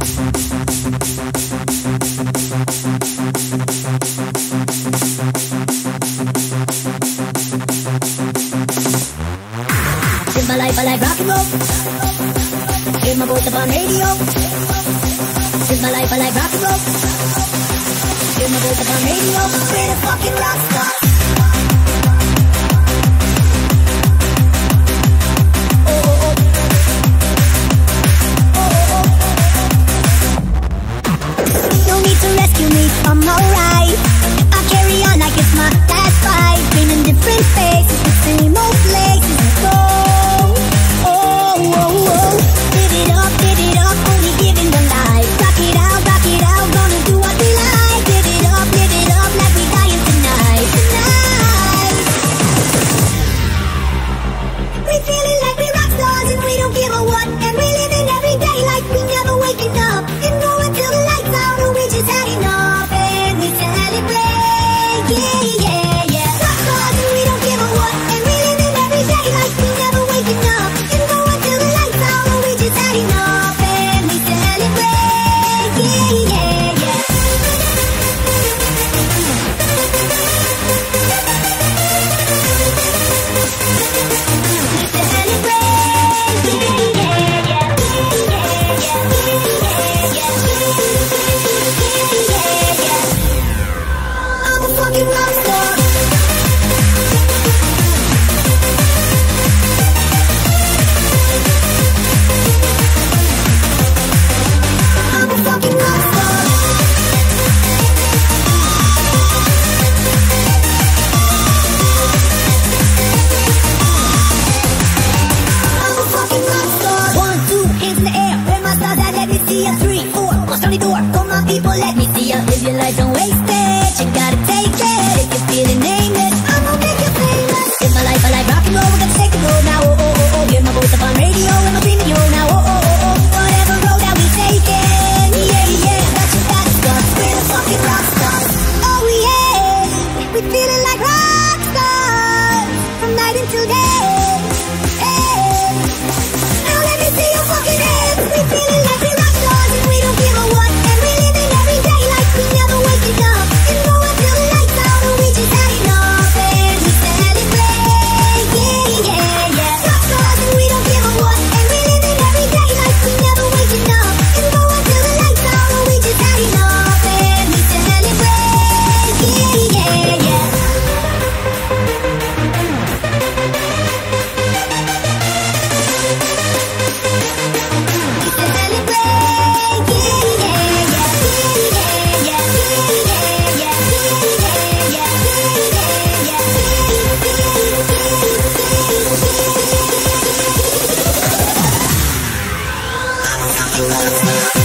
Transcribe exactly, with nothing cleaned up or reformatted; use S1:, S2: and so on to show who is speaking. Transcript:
S1: In my life I like rock and roll. Hear my voice upon radio. In my life I like rock and roll. Hear my voice upon radio. We're the fucking rock stars. Oh, oh, oh. Oh, oh, oh. No need to rescue me, I'm alright. I carry on like it's my last fight. Been in different faces, the same old places to go.
S2: We'll be right back.